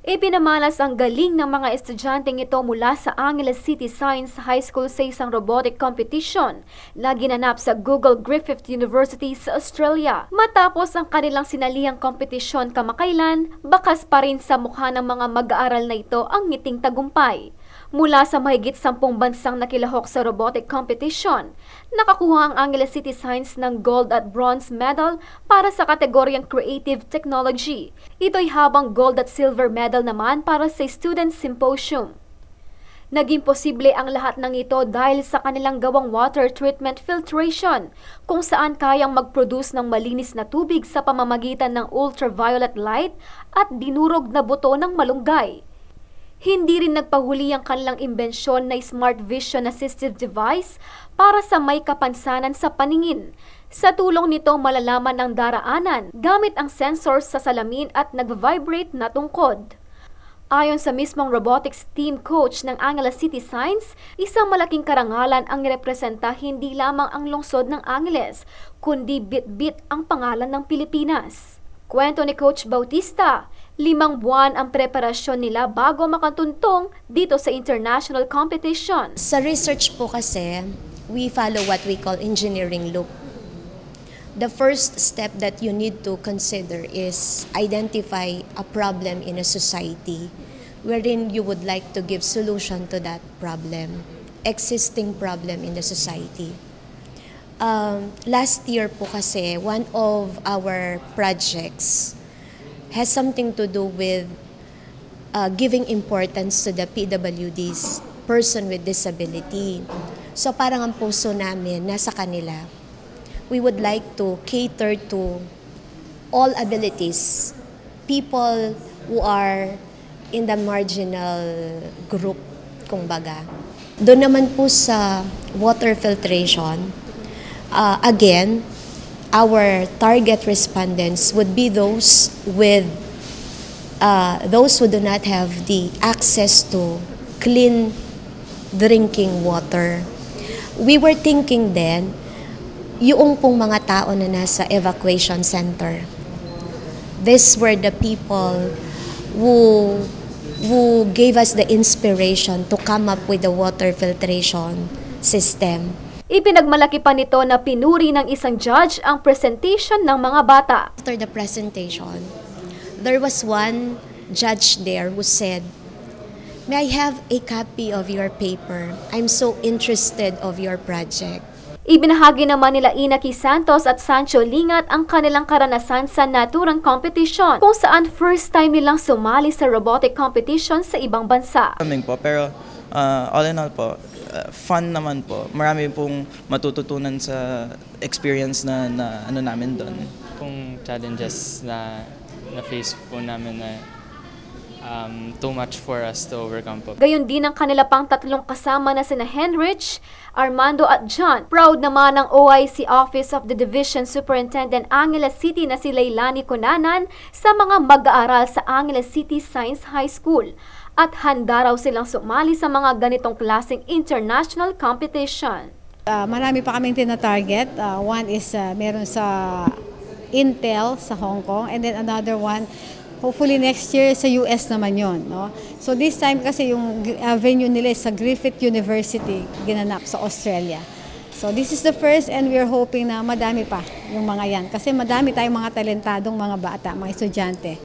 Ipinamalas ang galing ng mga estudyanteng ito mula sa Angeles City Science High School sa isang robotic competition na ginanap sa Google Griffith University sa Australia. Matapos ang kanilang sinalihang kompetisyon kamakailan, bakas pa rin sa mukha ng mga mag-aaral na ito ang ngiting tagumpay. Mula sa mahigit 10 bansang nakilahok sa robotic competition, nakakuha ang Angeles City Science ng gold at bronze medal para sa kategoryang Creative Technology. Ito'y habang gold at silver medal naman para sa Student Symposium. Naging posible ang lahat ng ito dahil sa kanilang gawang water treatment filtration, kung saan kayang mag-produce ng malinis na tubig sa pamamagitan ng ultraviolet light at dinurog na buto ng malunggay. Hindi rin nagpahuli ang kanilang imbensyon na Smart Vision Assistive Device para sa may kapansanan sa paningin. Sa tulong nito, malalaman ang daraanan gamit ang sensors sa salamin at nag-vibrate na tungkod. Ayon sa mismong robotics team coach ng Angeles City Science, isang malaking karangalan ang representa hindi lamang ang lungsod ng Angeles, kundi bit-bit ang pangalan ng Pilipinas. Kwento ni Coach Bautista, 5 buwan ang preparasyon nila bago makatuntong dito sa international competition. Sa research po kasi, we follow what we call engineering loop. The first step that you need to consider is identify a problem in a society wherein you would like to give solution to that problem, existing problem in the society. Last year po kasi, one of our projects has something to do with giving importance to the PWDs, person with disability. So parang ang puso namin nasa kanila. We would like to cater to all abilities, people who are in the marginal group, kumbaga. Doon naman po sa water filtration, again, our target respondents would be those who do not have the access to clean drinking water. We were thinking then, yung pong mga tao na nasa evacuation center. These were the people who gave us the inspiration to come up with the water filtration system. Ipinagmalaki pa nito na pinuri ng isang judge ang presentation ng mga bata. After the presentation, there was one judge there who said, "May I have a copy of your paper? I'm so interested of your project." Ibinahagi naman nila Inaki Santos at Sancho Lingat ang kanilang karanasan sa naturang competition, kung saan first time nilang sumali sa robotic competition sa ibang bansa. Pero all in all po, fun naman po. Marami pong matututunan sa experience na ano namin doon. Kung challenges na face po namin na too much for us to overcome po. Gayon din ang kanila pang tatlong kasama na sina Henrich, Armando at John. Proud naman ang OIC Office of the Division Superintendent Angeles City na si Leilani Cunanan sa mga mag-aaral sa Angeles City Science High School. At handa raw silang sumali sa mga ganitong klaseng international competition. Marami pa kaming tina-target. One is meron sa Intel sa Hong Kong, and then another one hopefully next year sa US naman yon, no? So this time kasi yung venue nila sa Griffith University ginanap sa Australia. So this is the first, and we are hoping na madami pa yung mga yan kasi madami tayong mga talentadong mga bata, mga estudyante.